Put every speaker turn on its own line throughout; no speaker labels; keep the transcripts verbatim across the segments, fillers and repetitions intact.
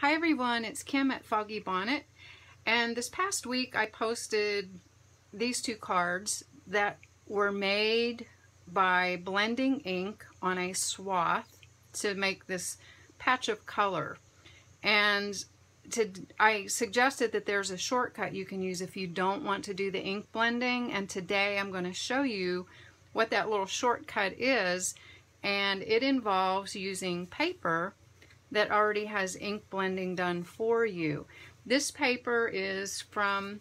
Hi everyone, it's Kim at Foggy Bonnet, and this past week I posted these two cards that were made by blending ink on a swath to make this patch of color. And to, I suggested that there's a shortcut you can use if you don't want to do the ink blending, and today I'm going to show you what that little shortcut is, and it involves using paper that already has ink blending done for you. This paper is from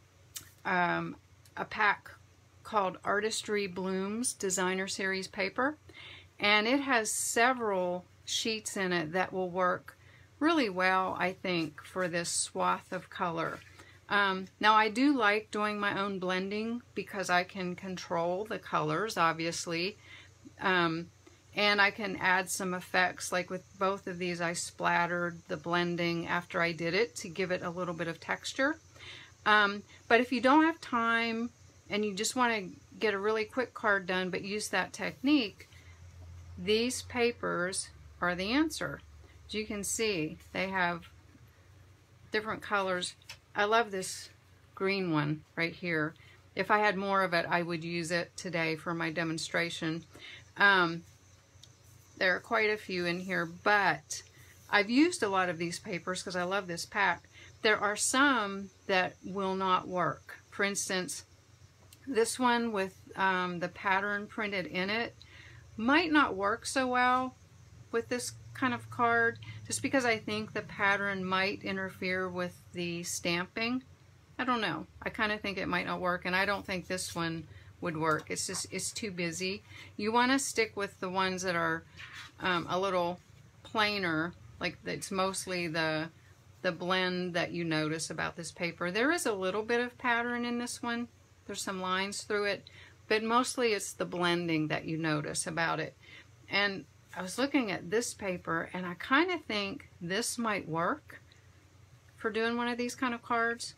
um, a pack called Artistry Blooms Designer Series paper, and it has several sheets in it that will work really well, I think, for this swath of color. Um, now I do like doing my own blending because I can control the colors, obviously. Um, And I can add some effects, like with both of these I splattered the blending after I did it to give it a little bit of texture. Um, but if you don't have time and you just want to get a really quick card done but use that technique, these papers are the answer. As you can see, they have different colors. I love this green one right here. If I had more of it, I would use it today for my demonstration. Um, There are quite a few in here, but I've used a lot of these papers because I love this pack. There are some that will not work. For instance, this one with um, the pattern printed in it might not work so well with this kind of card, just because I think the pattern might interfere with the stamping. I don't know. I kind of think it might not work, and I don't think this one would work. It's just, it's too busy. You want to stick with the ones that are um, a little plainer, like it's mostly the the blend that you notice about this paper. There is a little bit of pattern in this one. There's some lines through it, but mostly it's the blending that you notice about it. And I was looking at this paper, and I kind of think this might work for doing one of these kind of cards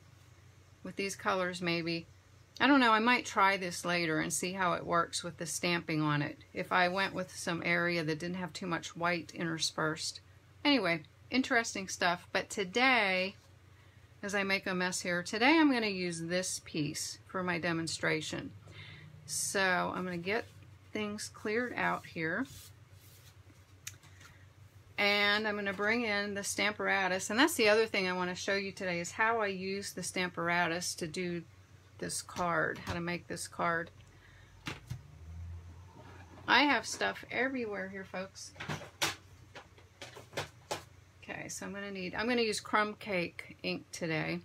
with these colors, maybe. I don't know, I might try this later and see how it works with the stamping on it, if I went with some area that didn't have too much white interspersed. Anyway, interesting stuff. But today, as I make a mess here, today I'm going to use this piece for my demonstration. So I'm going to get things cleared out here. And I'm going to bring in the Stamparatus. And that's the other thing I want to show you today, is how I use the Stamparatus to do this card, how to make this card. I have stuff everywhere here, folks. Okay, so I'm gonna need, I'm gonna use crumb cake ink today.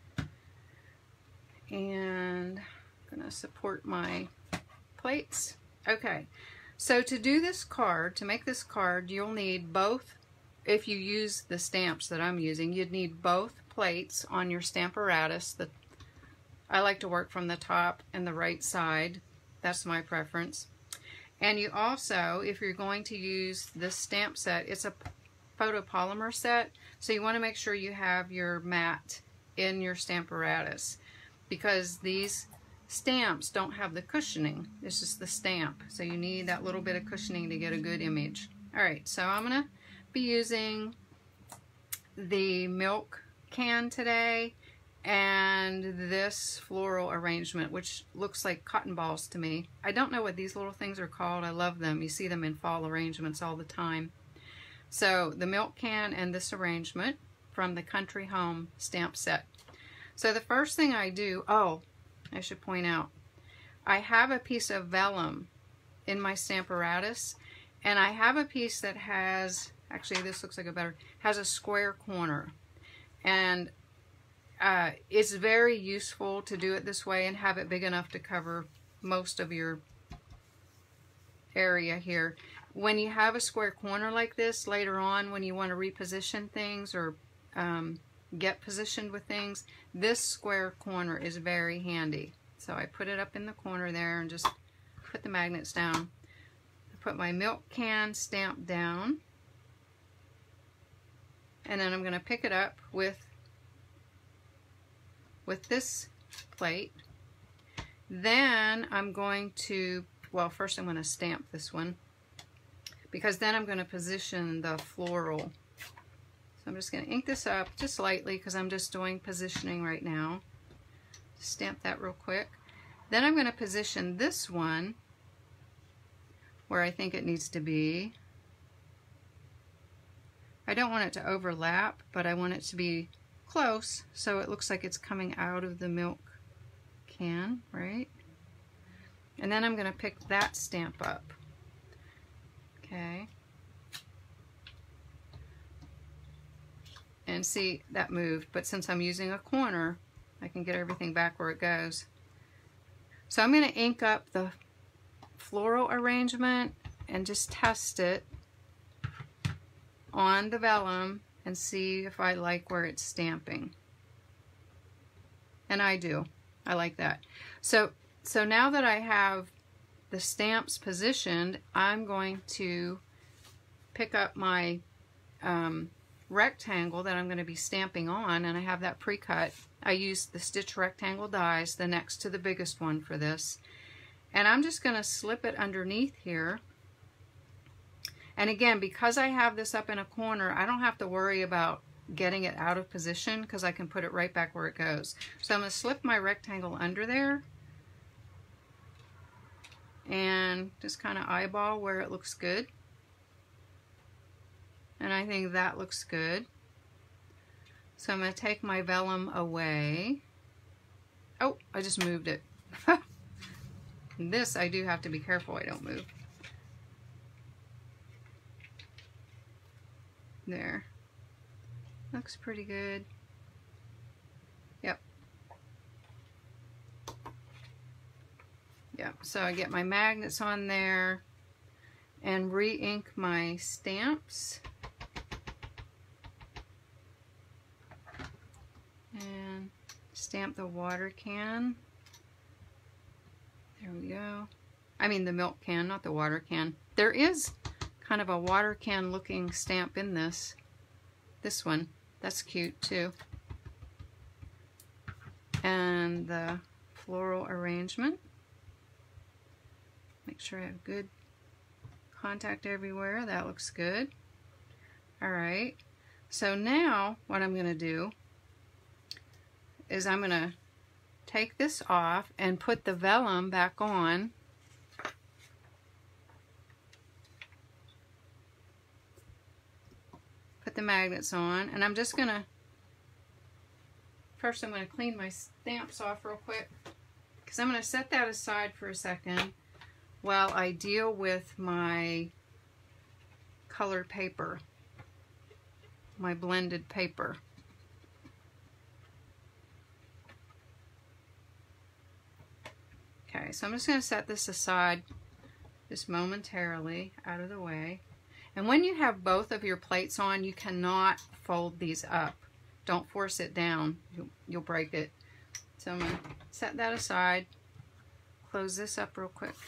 And I'm gonna support my plates. Okay, so to do this card, to make this card, you'll need both, if you use the stamps that I'm using, you'd need both plates on your Stamparatus. The I like to work from the top and the right side. That's my preference. And you also, if you're going to use this stamp set, it's a photopolymer set, so you want to make sure you have your mat in your Stamparatus, because these stamps don't have the cushioning. It's just the stamp, so you need that little bit of cushioning to get a good image. Alright, so I'm going to be using the milk can today, and this floral arrangement, which looks like cotton balls to me. I don't know what these little things are called. I love them. You see them in fall arrangements all the time. So the milk can and this arrangement from the Country Home stamp set. So the first thing I do, oh, I should point out, I have a piece of vellum in my Stamparatus, and I have a piece that has, actually this looks like a better, has a square corner. And Uh, it's very useful to do it this way and have it big enough to cover most of your area here. When you have a square corner like this, later on when you want to reposition things or um, get positioned with things, this square corner is very handy. So I put it up in the corner there and just put the magnets down. I put my milk can stamp down, and then I'm going to pick it up with with this plate. Then I'm going to, well, first I'm going to stamp this one, because then I'm going to position the floral. So I'm just going to ink this up just lightly because I'm just doing positioning right now. Stamp that real quick. Then I'm going to position this one where I think it needs to be. I don't want it to overlap, but I want it to be close so it looks like it's coming out of the milk can, right? And then I'm going to pick that stamp up. Okay. And see, that moved, but since I'm using a corner, I can get everything back where it goes. So I'm going to ink up the floral arrangement and just test it on the vellum and see if I like where it's stamping. And I do. I like that. So, so now that I have the stamps positioned, I'm going to pick up my um, rectangle that I'm going to be stamping on, and I have that pre-cut. I used the Stitch Rectangle dies, the next to the biggest one for this. And I'm just going to slip it underneath here. And again, because I have this up in a corner, I don't have to worry about getting it out of position because I can put it right back where it goes. So I'm going to slip my rectangle under there and just kind of eyeball where it looks good. And I think that looks good. So I'm going to take my vellum away. Oh, I just moved it. This I do have to be careful I don't move. There. Looks pretty good. Yep. Yep. So I get my magnets on there and re-ink my stamps. And stamp the water can. There we go. I mean the milk can, not the water can. There is kind of a water can looking stamp in this. This one. That's cute too. And the floral arrangement. Make sure I have good contact everywhere. That looks good. Alright. So now what I'm going to do is I'm going to take this off and put the vellum back on. Put the magnets on, and I'm just going to, first I'm going to clean my stamps off real quick because I'm going to set that aside for a second while I deal with my colored paper, my blended paper. Okay, so I'm just going to set this aside just momentarily out of the way. And when you have both of your plates on, you cannot fold these up. Don't force it down. You'll, you'll break it. So I'm going to set that aside. Close this up real quick.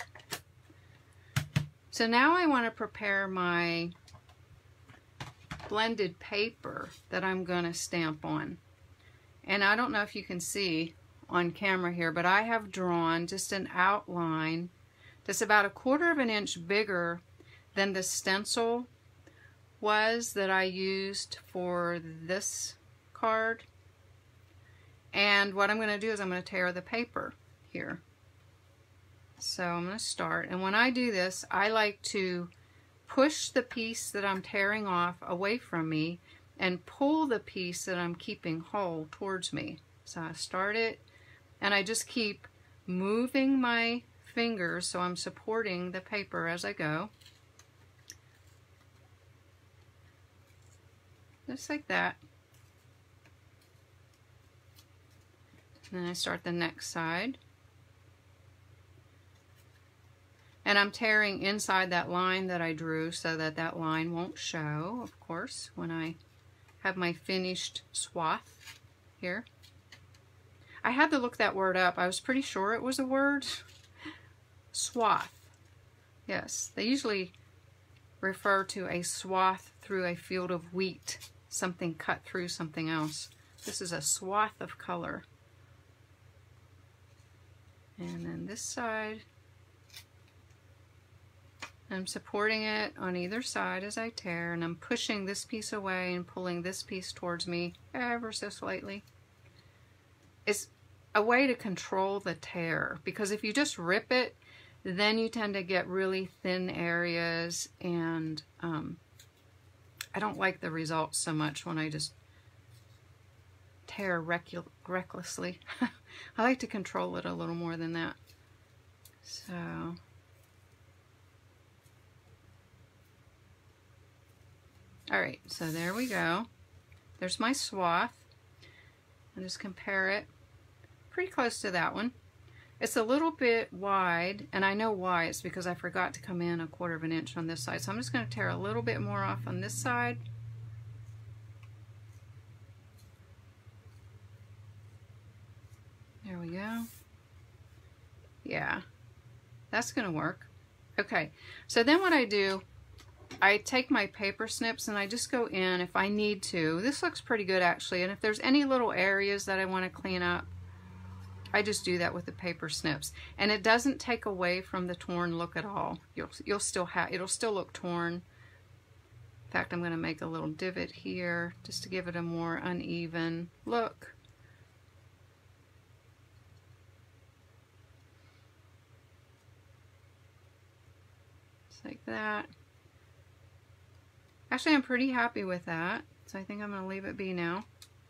So now I want to prepare my blended paper that I'm going to stamp on. And I don't know if you can see on camera here, but I have drawn just an outline that's about a quarter of an inch bigger than the stencil was that I used for this card. And what I'm going to do is I'm going to tear the paper here. So I'm going to start, and when I do this, I like to push the piece that I'm tearing off away from me and pull the piece that I'm keeping whole towards me. So I start it, and I just keep moving my fingers so I'm supporting the paper as I go. Just like that. And then I start the next side. And I'm tearing inside that line that I drew so that that line won't show, of course, when I have my finished swath here. I had to look that word up. I was pretty sure it was a word. Swath. Yes, they usually refer to a swath through a field of wheat. Something cut through something else. This is a swath of color. And then this side. I'm supporting it on either side as I tear, and I'm pushing this piece away and pulling this piece towards me ever so slightly. It's a way to control the tear, because if you just rip it, then you tend to get really thin areas, and um, I don't like the results so much when I just tear recu recklessly. I like to control it a little more than that. So, all right, so there we go. There's my swath. I'll just compare it. Pretty close to that one. It's a little bit wide, and I know why. It's because I forgot to come in a quarter of an inch on this side. So I'm just going to tear a little bit more off on this side. There we go. Yeah, that's going to work. Okay, so then what I do, I take my paper snips and I just go in if I need to. This looks pretty good actually, and if there's any little areas that I want to clean up, I just do that with the paper snips, and it doesn't take away from the torn look at all. You'll you'll still have it'll still look torn. In fact, I'm going to make a little divot here just to give it a more uneven look. Just like that. Actually, I'm pretty happy with that, so I think I'm going to leave it be now.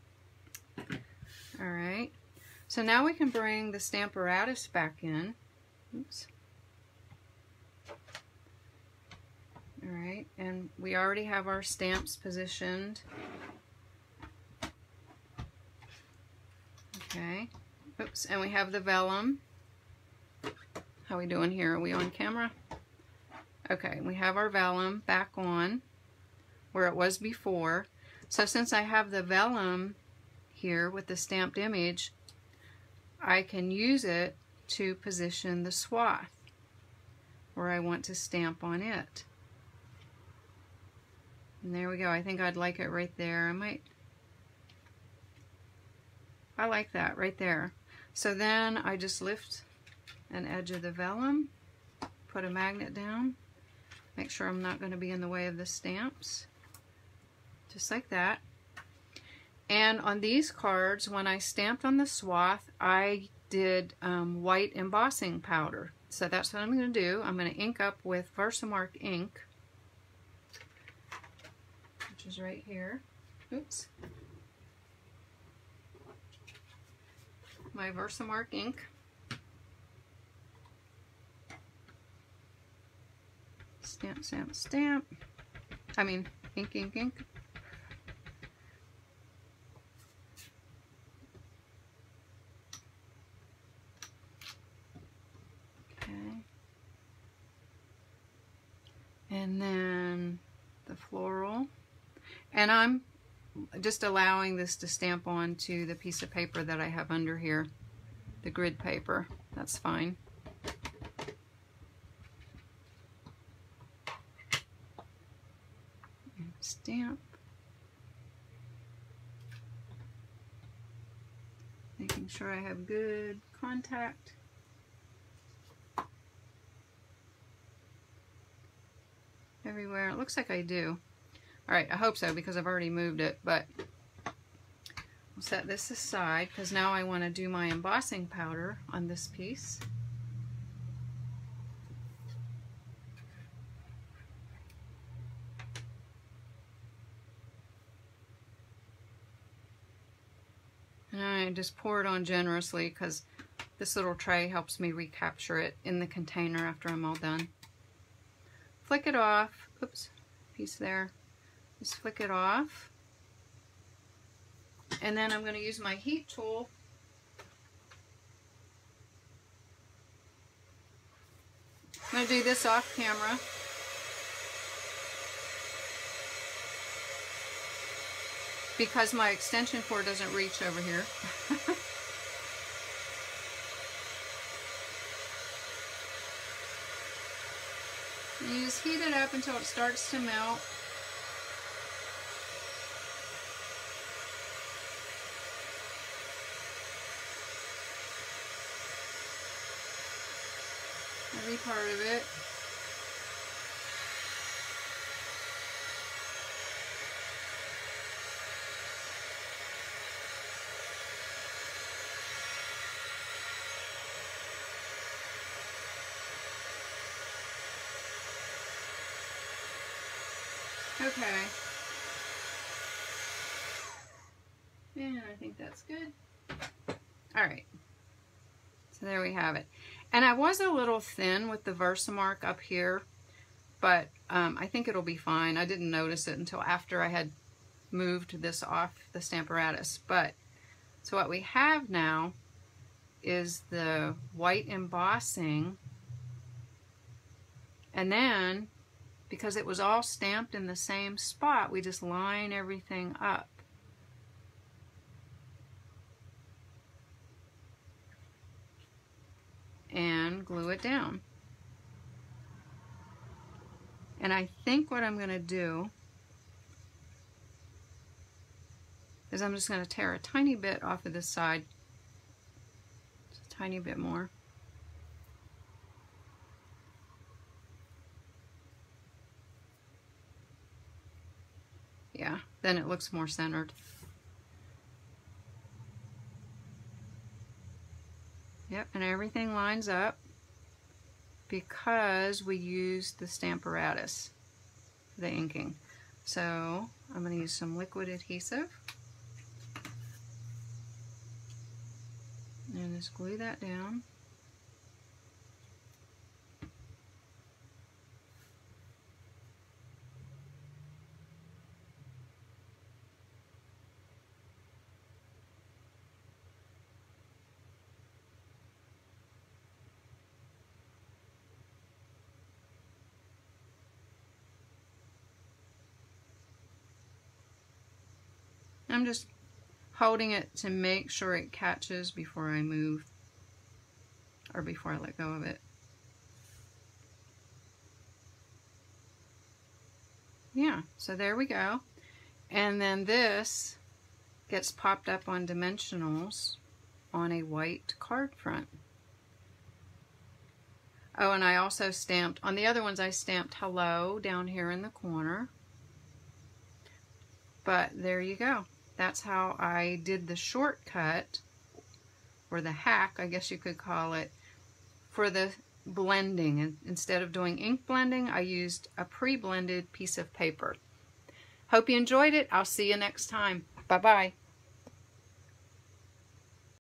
All right. So now we can bring the Stamparatus back in. Oops. All right, and we already have our stamps positioned. Okay. Oops, and we have the vellum. How are we doing here? Are we on camera? Okay, we have our vellum back on where it was before. So since I have the vellum here with the stamped image, I can use it to position the swath where I want to stamp on it. And there we go. I think I'd like it right there. I might, I like that right there. So then I just lift an edge of the vellum, put a magnet down, make sure I'm not going to be in the way of the stamps, just like that. And on these cards, when I stamped on the swath, I did um, white embossing powder. So that's what I'm going to do. I'm going to ink up with Versamark ink, which is right here. Oops. My Versamark ink. Stamp, stamp, stamp. I mean, ink, ink, ink. And then the floral, and I'm just allowing this to stamp onto the piece of paper that I have under here, the grid paper. That's fine. And stamp. Making sure I have good contact. Everywhere. It looks like I do. Alright, I hope so because I've already moved it, but I'll set this aside because now I want to do my embossing powder on this piece. And I just pour it on generously because this little tray helps me recapture it in the container after I'm all done. Flick it off. Oops, piece there. Just flick it off. And then I'm going to use my heat tool I'm going to do this off camera. Because my extension cord doesn't reach over here. And you just heat it up until it starts to melt. Every part of it. Okay. And I think that's good. All right. So there we have it. And I was a little thin with the Versamark up here, but um, I think it'll be fine. I didn't notice it until after I had moved this off the Stamparatus. But, so what we have now is the white embossing. And then, because it was all stamped in the same spot, we just line everything up. And glue it down. And I think what I'm going to do is I'm just going to tear a tiny bit off of this side. Just a tiny bit more. Yeah, then it looks more centered. Yep, and everything lines up because we used the Stamparatus for the inking. So I'm going to use some liquid adhesive and just glue that down. I'm just holding it to make sure it catches before I move, or before I let go of it. Yeah, so there we go. And then this gets popped up on dimensionals on a white card front. Oh, and I also stamped, on the other ones I stamped hello down here in the corner. But there you go. That's how I did the shortcut, or the hack, I guess you could call it, for the blending. And instead of doing ink blending, I used a pre-blended piece of paper. Hope you enjoyed it. I'll see you next time. Bye-bye.